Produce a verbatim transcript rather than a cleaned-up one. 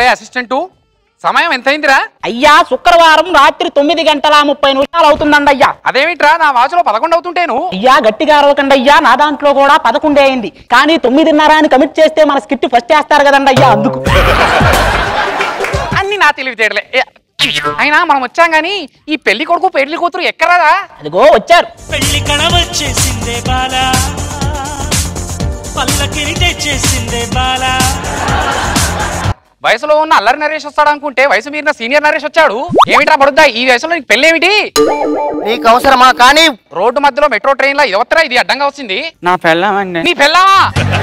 Assistant సమయం ఎంతైందిరా? అయ్యా శుక్రవారం రాత్రి తొమ్మిది గంటల ముప్పై నిమిషాలు అవుతుందండి అయ్యా. అదేమిట్రా నా వాచ్లో పదకొండు అవుతుంటేను? అయ్యా గట్టిగా అరవకండి అయ్యా, నా దాంట్లో కూడా పదకొండే అయింది. కానీ తొమ్మిదిన్నర అని కమిట్ చేస్తే మన స్కిట్ ఫస్ట్ వేస్తారు కదండి అయ్యా, అందుకు. అన్ని నా తెలివితేటలే. అయినా మనం వచ్చాం గానీ ఈ పెళ్లి కొడుకు పెళ్లి కూతురు ఎక్కరాదా? అదిగో వచ్చారు. పెళ్లి కణవచ్చేసిందే బాలా, పల్లకిని తెచ్చేసిందే బాలా. వయసులో ఉన్న అల్లరి నరేష్ వస్తాడు అనుకుంటే వయసు మీరిన సీనియర్ నరేష్ వచ్చాడు. ఏమిట్రా పడుద్దా ఈ వయసులో నీకు పెళ్ళేమిటి? నీకు అవసరమా? కానీ రోడ్డు మధ్యలో మెట్రో ట్రైన్ లా యువతరా ఇది అడ్డంగా వచ్చింది. నా పెళ్ళామండి. నీ పెళ్ళామా?